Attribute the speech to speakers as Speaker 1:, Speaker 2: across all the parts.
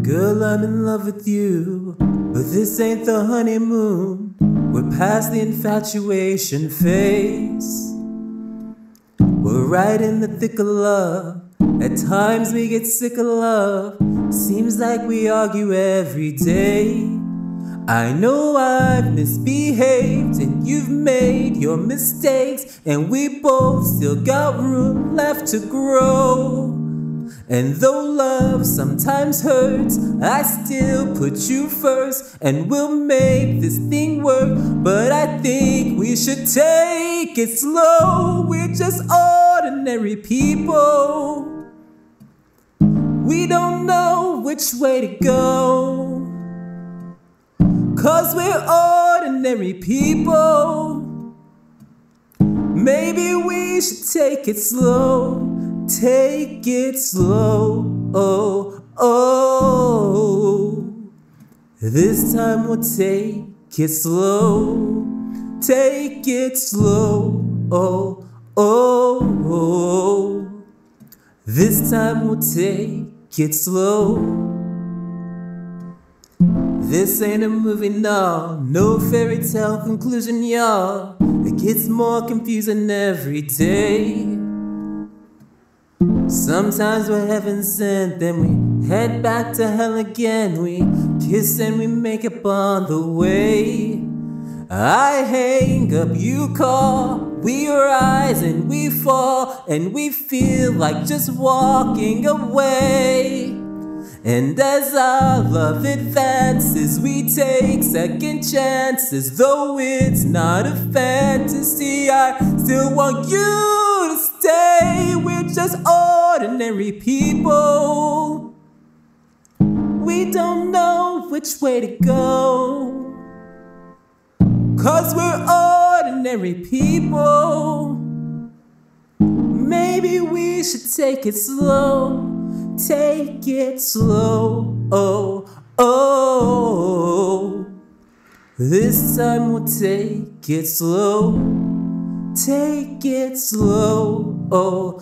Speaker 1: Girl, I'm in love with you, but this ain't the honeymoon. We're past the infatuation phase. We're right in the thick of love. At times we get sick of love. Seems like we argue every day. I know I've misbehaved and you've made your mistakes, and we both still got room left to grow. And though love sometimes hurts, I still put you first, and we'll make this thing work. But I think we should take it slow. We're just ordinary people. We don't know which way to go, 'cause we're ordinary people. Maybe we should take it slow. Take it slow, oh, oh. This time we'll take it slow. Take it slow, oh, oh, oh. This time we'll take it slow. This ain't a movie, no fairy tale conclusion, y'all. It gets more confusing every day. Sometimes we're heaven sent, then we head back to hell again. We kiss and we make up on the way. I hang up, you call, we rise and we fall, and we feel like just walking away. And as our love advances, we take second chances. Though it's not a fantasy, I still want you to stay. We're just ordinary people. We don't know which way to go, 'cause we're ordinary people. Maybe we should take it slow. Take it slow, oh, oh. This time we'll take it slow. Take it slow, oh,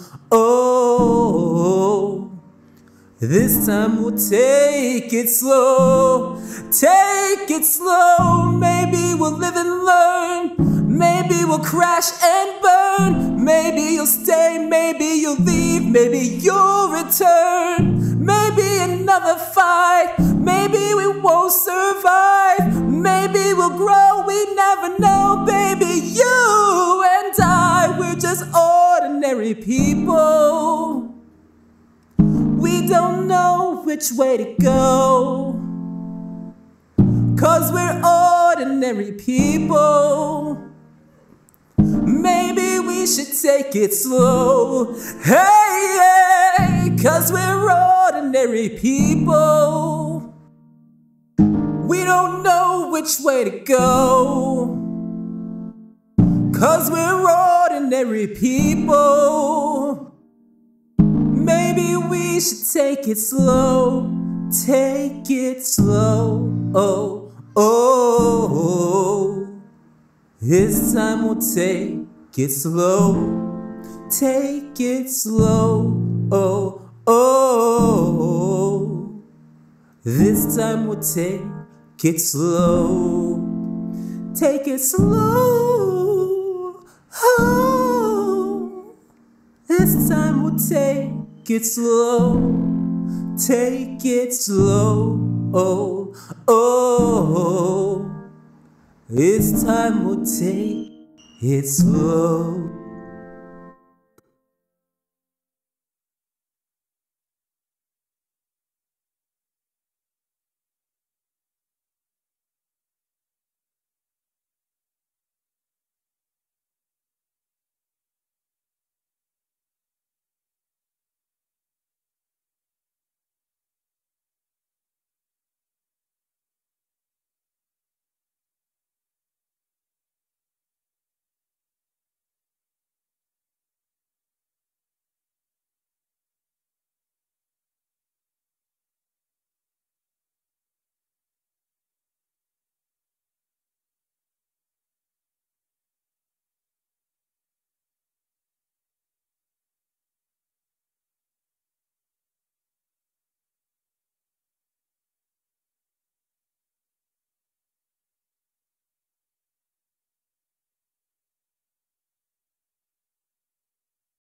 Speaker 1: oh. This time we'll take it slow. Take it slow. Maybe we'll live and learn. Maybe we'll crash and burn. Maybe you'll stay, maybe you'll leave, maybe you'll return. Maybe another fight, maybe we won't survive. Maybe we'll grow, we never know. Baby, you and I, we're just ordinary people. We don't know which way to go, 'cause we're ordinary people. Maybe we should take it slow. Hey, hey, 'cause we're ordinary people. We don't know which way to go, 'cause we're ordinary people. Maybe we should take it slow. Take it slow, oh, oh. This time we'll take it slow. Take it slow, oh, oh. This time we'll take it slow. Take it slow, oh. This time we'll take it slow. Take it slow, oh, oh. This time we'll take it slow.